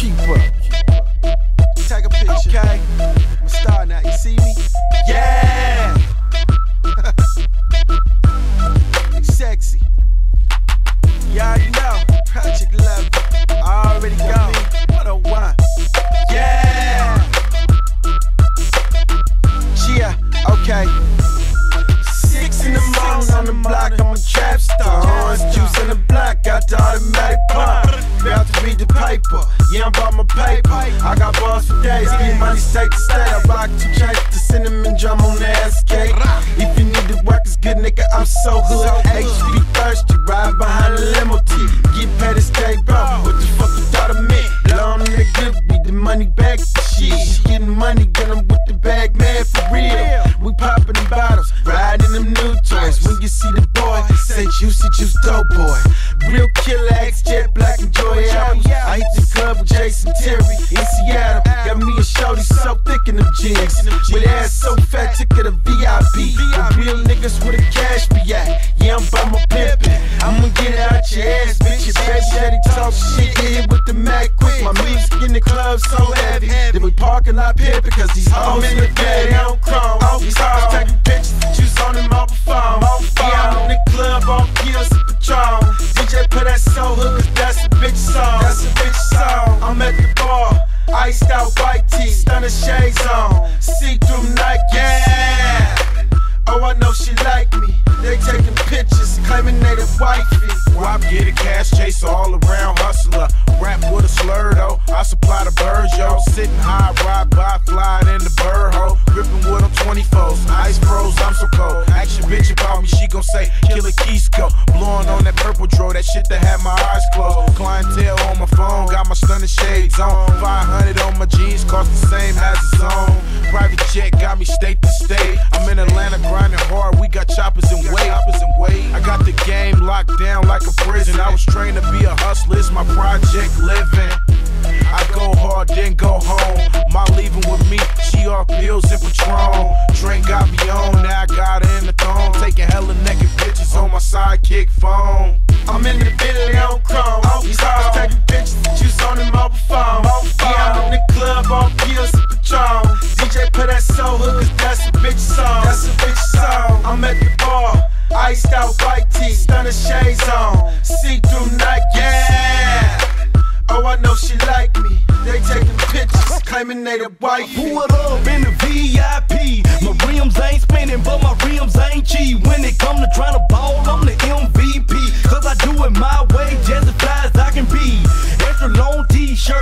Keep up. Take a picture. Okay. I'm a star now. You see me? Yeah. It's sexy. You already know. Project Love. I already go. 101. Yeah. Yeah. Okay. 6 in the morning on the block, I'm a trap star. Orange juice in the block, got the automatic pump. About to read the paper, yeah, I'm about my paper. I got balls for days, get money state to state. I rock 2 chains, the cinnamon drum on the ass cake. If you need to work, it's good, nigga, I'm so hood. HB thirsty, ride behind the limo T. Get paid to stay, bro, what the fuck you thought of me? Long nigga, read the money back to shit. Getting money, get 'em with the bag, man, for real. We poppin' them bottles, riding them new toys. When you see the boy, say juicy juice dope boy. Real killer, X, Jet Black, and Joy albums. I hit the club with Jason Terry in Seattle. Got me a shorty so thick in them jeans, with ass so fat, took her to VIP. The real niggas with a cash be at. Yeah, I'm by my pimpin'. I'ma get it out your ass, bitch. Your baby daddy talk shit, get hit with the Mac quick. My music in the club so heavy, then we parking lot pimpin' because these hoes in the bed, they don't chrome. These hoes taking pictures, juice on them mobile phone. Yeah, I'm in the club, all pills and Patron. DJ put that soul hook, cause that's a bitch song. That's a bitch song. I'm at the bar, iced out white tee, stunner shades on, see-through Nike. Yeah. Oh, I know she like me. They taking pictures, claiming they the wifey. Wop, get a cash chaser, all around hustler. Rap with a slur though, I supply the birds, yo. Sitting high, ride by, flying in the bird hole. Gripping with them 24s, ice pros, I'm so cold. Action bitch about me, she gon' say, Killer Keysco. Blowing on that purple dro, that shit that had my eyes closed. Clientele on my phone, got my stunning shades on. 500 on my jeans, cost the same as a zone. Private jet got me state to state. I'm in Atlanta grinding hard, we got choppers and weight. I got the game locked down like a prison. I was trained to be a hustler, it's my project living. I go hard, then go home. My leaving with me, she off pills and Patron. Drink got me on, now I got her in the thong. Taking hella naked pictures on my sidekick phone. I'm in the Bentley on chrome. These hoes taking pictures, juice on them mobile phone. Yeah, I'm in the club, all pills and Patron. DJ put that soul hook, cause that's a bitch song. That's a bitch song. I'm at the bar, iced out white tee, stunner shades on, see-through Nike. Yeah. Oh, I know she like me. They taking pictures, claiming they the wifey. Pull it up in the VIP. My rims ain't spinning, but my rims ain't cheap. When it come to trying to ball, I'm the MVP. Cause I do it my way, just as fly as I can be. Extra long t-shirt.